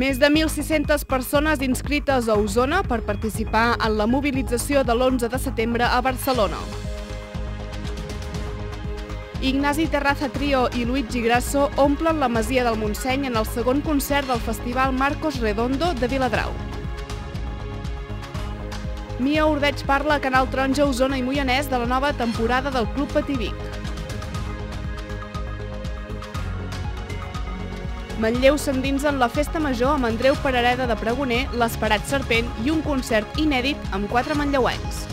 Més de 1.600 persones inscrites a Osona per participar en la mobilització de l'11 de setembre a Barcelona. Ignasi Terraza Trio i Luigi Grasso omplen la Masia del Montseny en el segon concert del Festival Marcos Redondo de Viladrau. Mia Ordeig parla a Canal Taronja, Osona i Moianès de la nova temporada del Club Patí Vic. Manlleu s'endinsa en la festa major amb Andreu Perareda de Pregoner, l'Esperat Serpent i un concert inèdit amb 4 manlleuencs.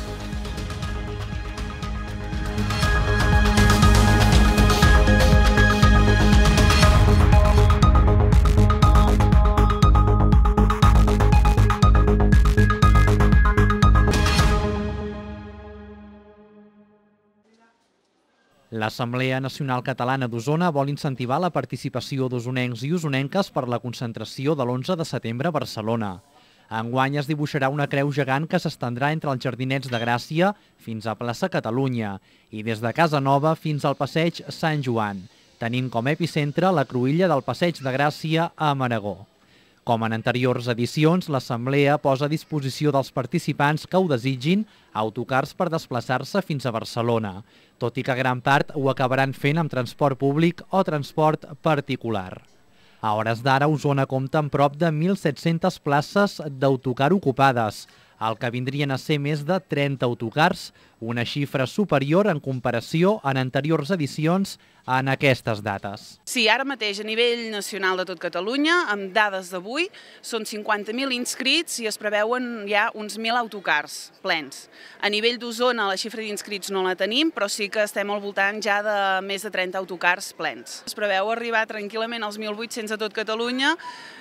L'Assemblea Nacional Catalana d'Osona vol incentivar la participació d'osonencs i osonenques per la concentració de l'11 de setembre a Barcelona. Enguany es dibuixarà una creu gegant que s'estendrà entre els Jardinets de Gràcia fins a Plaça Catalunya i des de Casa Nova fins al Passeig Sant Joan, tenint com a epicentre la cruïlla del Passeig de Gràcia a Maragó. Com en anteriors edicions, l'Assemblea posa a disposició dels participants que ho desitgin autocars per desplaçar-se fins a Barcelona, tot i que gran part ho acabaran fent amb transport públic o transport particular. A hores d'ara, Osona compta amb prop de 1.700 places d'autocar ocupades, el que vindrien a ser més de 30 autocars, una xifra superior en comparació en anteriors edicions en aquestes dates. Sí, ara mateix a nivell nacional de tot Catalunya, amb dades d'avui, són 50.000 inscrits i es preveuen ja uns 1.000 autocars plens. A nivell d'Osona la xifra d'inscrits no la tenim, però sí que estem al voltant ja de més de 30 autocars plens. Es preveu arribar tranquil·lament als 1.800 a tot Catalunya,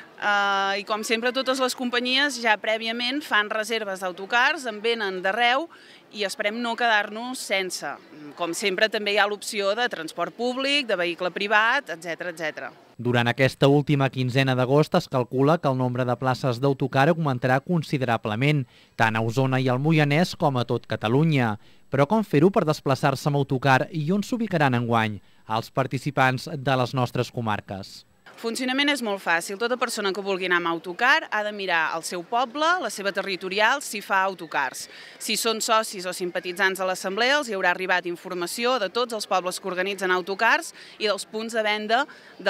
i com sempre totes les companyies ja prèviament fan reserves d'autocars, en venen d'arreu i esperem no quedar-nos sense. Com sempre també hi ha l'opció de transport públic, de vehicle privat, etc. Durant aquesta última quinzena d'agost es calcula que el nombre de places d'autocar augmentarà considerablement, tant a Osona i al Moianès com a tot Catalunya. Però com fer-ho per desplaçar-se amb autocar i on s'ubicaran enguany els participants de les nostres comarques? El funcionament és molt fàcil. Tota persona que vulgui anar amb autocar ha de mirar el seu poble, la seva territorial, si fa autocars. Si són socis o simpatitzants de l'Assemblea, els hi haurà arribat informació de tots els pobles que organitzen autocars i dels punts de venda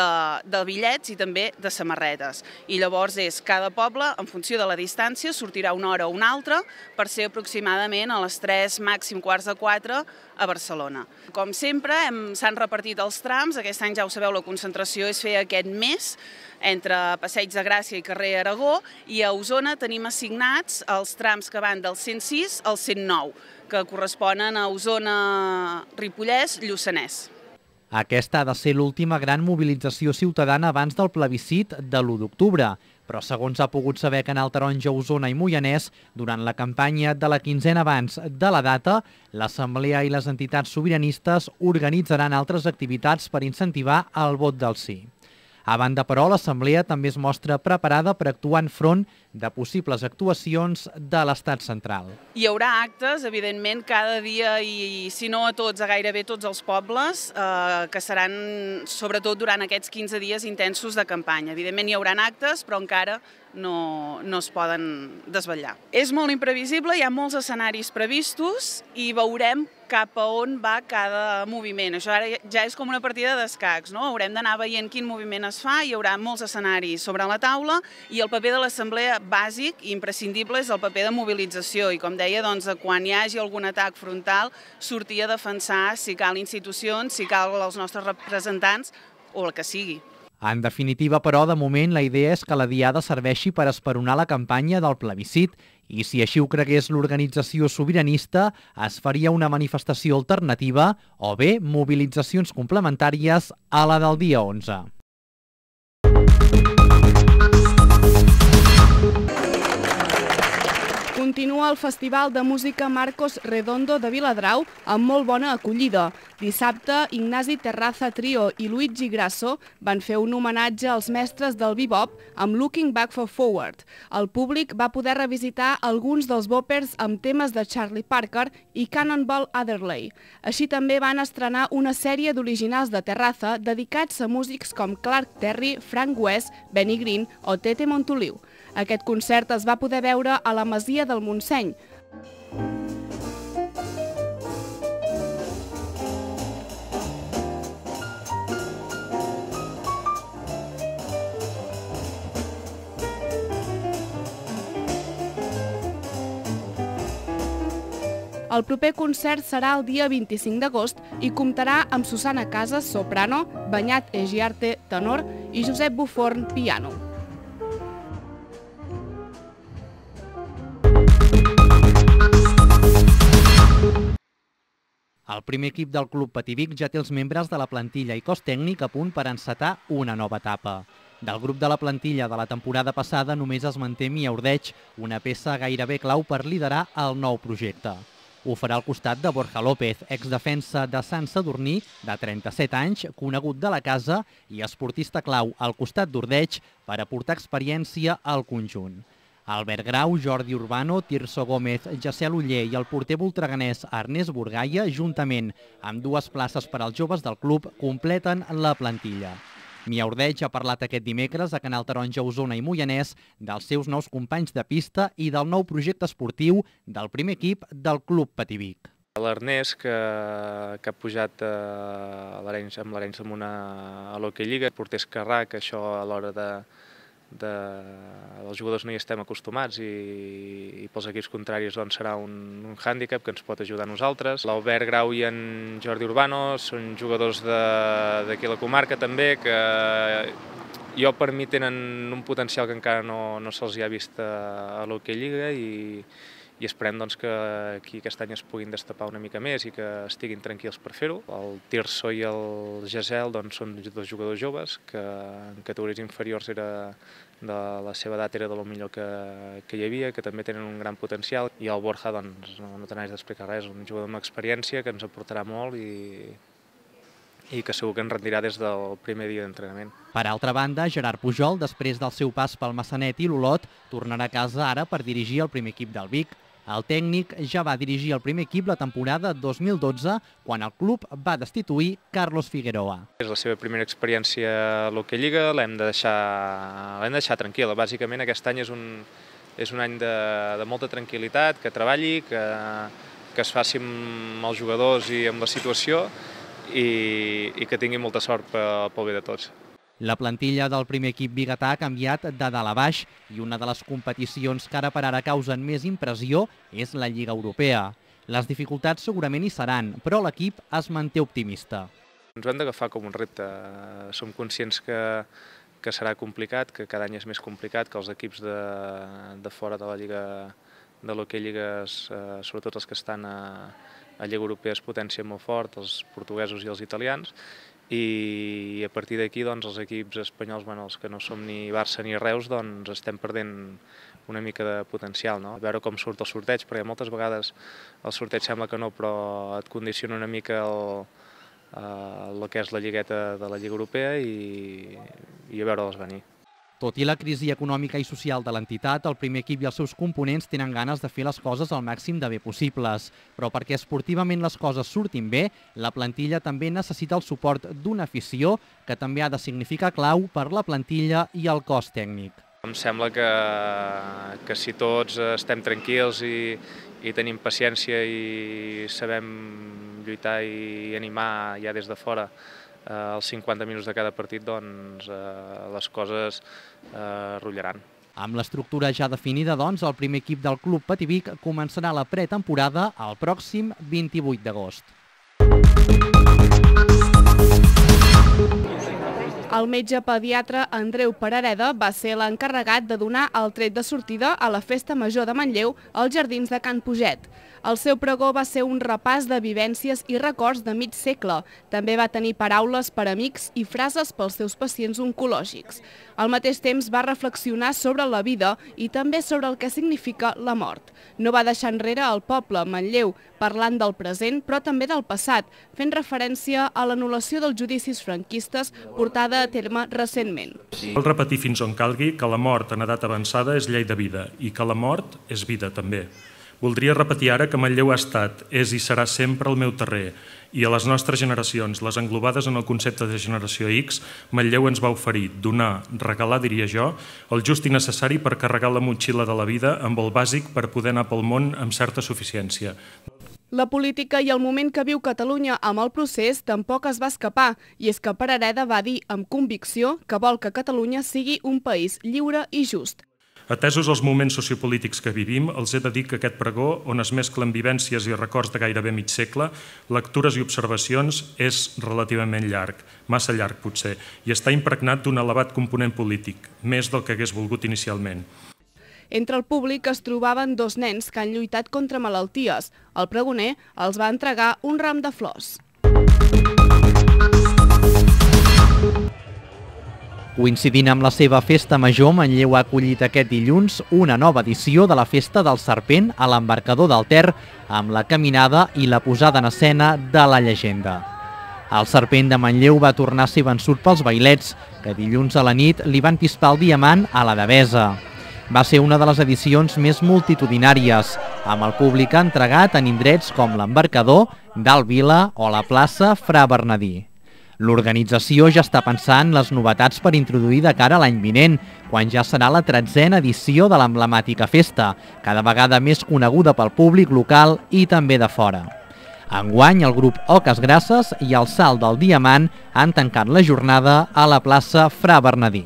de bitllets i també de samarretes. I llavors cada poble, en funció de la distància, sortirà una hora o una altra per ser aproximadament a les 3, màxim quarts de 4 a Barcelona. Com sempre, s'han repartit els trams. Aquest any, ja ho sabeu, la concentració és fer aquest mes entre Passeig de Gràcia i carrer Aragó, i a Osona tenim assignats els trams que van del 106 al 109, que corresponen a Osona, Ripollès, Lluçanès. Aquesta ha de ser l'última gran mobilització ciutadana abans del plebiscit de l'1 d'octubre, però segons ha pogut saber Canal Taronja, Osona i Moianès, durant la campanya de la quinzena abans de la data, l'Assemblea i les entitats sobiranistes organitzaran altres activitats per incentivar el vot del sí. A banda, però, l'Assemblea també es mostra preparada per actuar enfront de possibles actuacions de l'Estat central. Hi haurà actes, evidentment, cada dia i, si no a tots, a gairebé tots els pobles, que seran, sobretot durant aquests 15 dies intensos de campanya. Evidentment hi haurà actes, però encara no es poden desvetllar. És molt imprevisible, hi ha molts escenaris previstos i veurem cap a on va cada moviment. Això ara ja és com una partida d'escacs, no? Haurem d'anar veient quin moviment es fa, hi haurà molts escenaris sobre la taula i el paper de l'Assemblea bàsic i imprescindible és el paper de mobilització i, com deia, quan hi hagi algun atac frontal, sortir a defensar, si cal, institucions, si cal els nostres representants o el que sigui. En definitiva, però, de moment la idea és que la diada serveixi per esperonar la campanya del plebiscit i, si així ho cregués l'organització sobiranista, es faria una manifestació alternativa o bé mobilitzacions complementàries a la del dia 11. Continua el Festival de Música Marcos Redondo de Viladrau amb molt bona acollida. Dissabte, Ignasi Terraza Trio i Luigi Grasso van fer un homenatge als mestres del bebop amb Looking Back for Forward. El públic va poder revisitar alguns dels boppers amb temes de Charlie Parker i Cannonball Adderley. Així també van estrenar una sèrie d'originals de Terraza dedicats a músics com Clark Terry, Frank West, Benny Green o Tete Montoliu. Aquest concert es va poder veure a la Masia del Montseny. El proper concert serà el dia 25 d'agost i comptarà amb Susana Casas, soprano, Beñat Egiarte, tenor i Josep Buforn, piano. El primer equip del Club Pativic ja té els membres de la plantilla i cos tècnic a punt per encetar una nova etapa. Del grup de la plantilla de la temporada passada només es manté Mia Ordeig, una peça gairebé clau per liderar el nou projecte. Ho farà al costat de Borja López, exdefensa de Sant Sadurní, de 37 anys, conegut de la casa i esportista clau al costat d'Ordeig per aportar experiència al conjunt. Albert Grau, Jordi Urbano, Tirso Gómez, Jacel Uller i el porter voltreganès Ernest Burgaia, juntament amb 2 places per als joves del club, completen la plantilla. Mia Ordeig ha parlat aquest dimecres a Canal Taronja, Osona i Moianès dels seus nous companys de pista i del nou projecte esportiu del primer equip del Club Pativic. L'Ernest, que ha pujat amb l'Arenys Amunt a l'Hockey Lliga, porter esquerrà, que això a l'hora els jugadors no hi estem acostumats i pels equips contraris serà un hàndicap que ens pot ajudar a nosaltres. L'Albert Grau i en Jordi Urbano són jugadors d'aquí a la comarca també, que jo per mi tenen un potencial que encara no se'ls ha vist a l'Hockey Lliga i esperem que aquest any es puguin destapar una mica més i que estiguin tranquils per fer-ho. El Tirso i el Jacel són 2 jugadors joves que en categories inferiors de la seva edat era de lo millor que hi havia, que també tenen un gran potencial. I el Borja, no t'anaves d'explicar res, un jugador amb experiència que ens aportarà molt i que segur que ens rendirà des del primer dia d'entrenament. Per altra banda, Gerard Pujol, després del seu pas pel Massanet i l'Olot, tornarà a casa ara per dirigir el primer equip del Vic. El tècnic ja va dirigir el primer equip la temporada 2012, quan el club va destituir Carlos Figueroa. És la seva primera experiència a l'Hockey Lliga, l'hem de deixar tranquil·la. Bàsicament aquest any és un any de molta tranquil·litat, que treballi, que es faci amb els jugadors i amb la situació i que tingui molta sort pel bé de tots. La plantilla del primer equip biguetà ha canviat de dalt a baix i una de les competicions que ara per ara causen més impressió és la Lliga Europea. Les dificultats segurament hi seran, però l'equip es manté optimista. Ens ho hem d'agafar com un repte. Som conscients que serà complicat, que cada any és més complicat, que els equips de fora de la Lliga de l'Hockey Lliga, sobretot els que estan a Lliga Europea, es potencien molt fort, els portuguesos i els italians, i a partir d'aquí els equips espanyols, els que no som ni Barça ni Reus, estem perdent una mica de potencial. A veure com surt el sorteig, perquè moltes vegades el sorteig sembla que no, però et condiciona una mica el que és la lligueta de la Lliga Europea i a veure-les venir. Tot i la crisi econòmica i social de l'entitat, el primer equip i els seus components tenen ganes de fer les coses al màxim de bé possibles. Però perquè esportivament les coses surtin bé, la plantilla també necessita el suport d'una afició que també ha de significar clau per la plantilla i el cos tècnic. Em sembla que si tots estem tranquils i tenim paciència i sabem lluitar i animar ja des de fora els 50 minuts de cada partit, les coses rotllaran. Amb l'estructura ja definida, el primer equip del Club Pativic començarà la pretemporada el pròxim 28 d'agost. El metge pediatre Andreu Perareda va ser l'encarregat de donar el tret de sortida a la Festa Major de Manlleu als Jardins de Can Puget. El seu pregó va ser un repàs de vivències i records de mig segle. També va tenir paraules per amics i frases pels seus pacients oncològics. Al mateix temps va reflexionar sobre la vida i també sobre el que significa la mort. No va deixar enrere el poble, Manlleu, parlant del present però també del passat, fent referència a l'anul·lació dels judicis franquistes portada a terme recentment. Cal repetir fins on calgui que la mort en edat avançada és llei de vida i que la mort és vida també. Voldria repetir ara que Manlleu ha estat, és i serà sempre el meu terrer i a les nostres generacions, les englobades en el concepte de generació X, Manlleu ens va oferir, donar, regalar, diria jo, el just i necessari per carregar la motxilla de la vida amb el bàsic per poder anar pel món amb certa suficiència. La política i el moment que viu Catalunya amb el procés tampoc es va escapar, i és que Perareda va dir amb convicció que vol que Catalunya sigui un país lliure i just. Atesos els moments sociopolítics que vivim, els he de dir que aquest pregó, on es mesclen vivències i records de gairebé mig segle, lectures i observacions, és relativament llarg, massa llarg potser, i està impregnat d'un elevat component polític, més del que hagués volgut inicialment. Entre el públic es trobaven dos nens que han lluitat contra malalties. El pregoner els va entregar un ram de flors. Coincidint amb la seva festa major, Manlleu ha acollit aquest dilluns una nova edició de la Festa del Serpent a l'embarcador del Ter, amb la caminada i la posada en escena de la llegenda. El Serpent de Manlleu va tornar a ser vençut pels vailets, que dilluns a la nit li van pispar el diamant a la Devesa. Va ser una de les edicions més multitudinàries, amb el públic entregat en indrets com l'embarcador, Dalt Vila o la plaça Fra Bernadí. L'organització ja està pensant les novetats per introduir de cara a l'any vinent, quan ja serà la 13a edició de l'emblemàtica festa, cada vegada més coneguda pel públic local i també de fora. Enguany, el grup Oques Grasses i el Salt del Diamant han tancat la jornada a la plaça Fra Bernadí.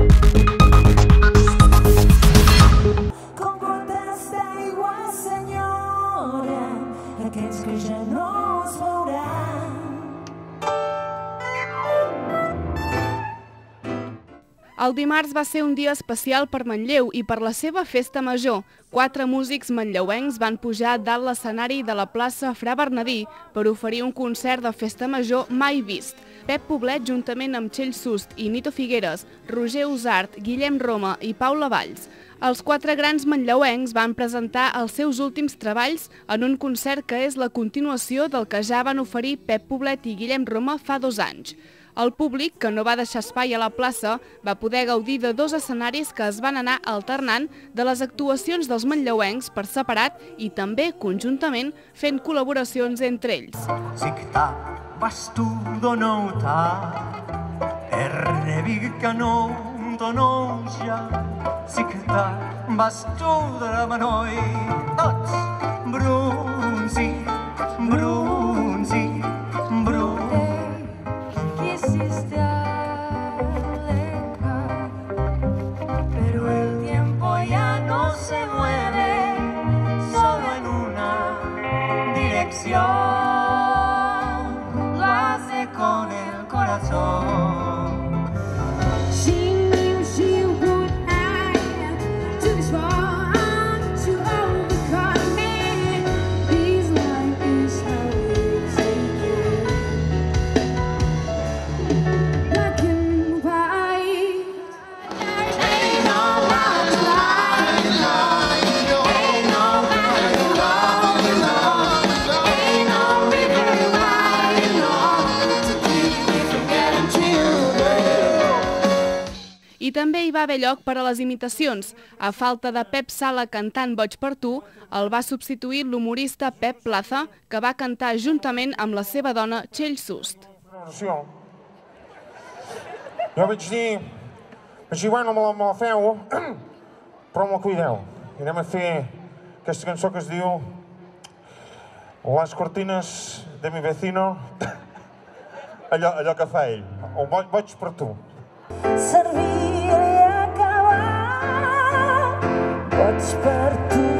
El dimarts va ser un dia especial per Manlleu i per la seva festa major. 4 músics manlleuencs van pujar dalt l'escenari de la plaça Fra Bernadí per oferir un concert de festa major mai vist. Pep Poblet, juntament amb Txell Sust i Nito Figueres, Roger Usart, Guillem Roma i Paula Valls. Els 4 grans manlleuencs van presentar els seus últims treballs en un concert que és la continuació del que ja van oferir Pep Poblet i Guillem Roma fa 2 anys. El públic, que no va deixar espai a la plaça, va poder gaudir de 2 escenaris que es van anar alternant de les actuacions dels manlleuencs per separat i també conjuntament fent col·laboracions entre ells. Zikta bastudo nouta Errebika nonto nouja Zikta bastudo manoi Tots brunzi, brunzi, brunzi Quisiste alejar, pero el tiempo ya no se mueve solo en una dirección, lo hace con el corazón. I també hi va haver lloc per a les imitacions. A falta de Pep Sala cantant Boig per tu, el va substituir l'humorista Pep Plaza, que va cantar juntament amb la seva dona Txell Sust. Jo vaig dir, bueno, me la feu, però me la cuideu. I anem a fer aquesta cançó que es diu Las cortinas de mi vecino, allò que fa ell, o Boig per tu. Servir i acabar, boig per tu.